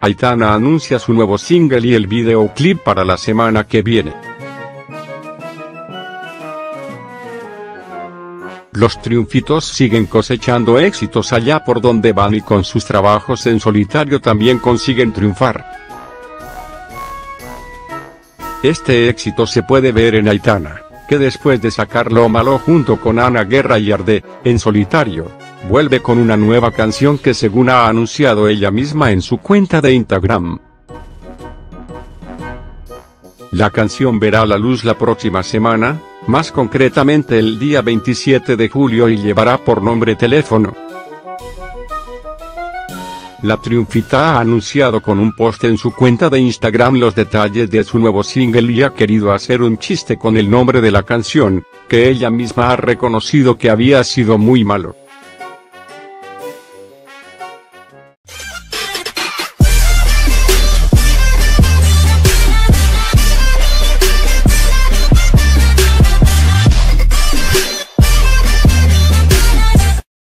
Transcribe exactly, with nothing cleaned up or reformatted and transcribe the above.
Aitana anuncia su nuevo single y el videoclip para la semana que viene. Los triunfitos siguen cosechando éxitos allá por donde van y con sus trabajos en solitario también consiguen triunfar. Este éxito se puede ver en Aitana, que después de sacar Lo Malo junto con Ana Guerra y Arde, en solitario, vuelve con una nueva canción que según ha anunciado ella misma en su cuenta de Instagram. La canción verá la luz la próxima semana, más concretamente el día veintisiete de julio, y llevará por nombre Teléfono. La triunfita ha anunciado con un post en su cuenta de Instagram los detalles de su nuevo single y ha querido hacer un chiste con el nombre de la canción, que ella misma ha reconocido que había sido muy malo.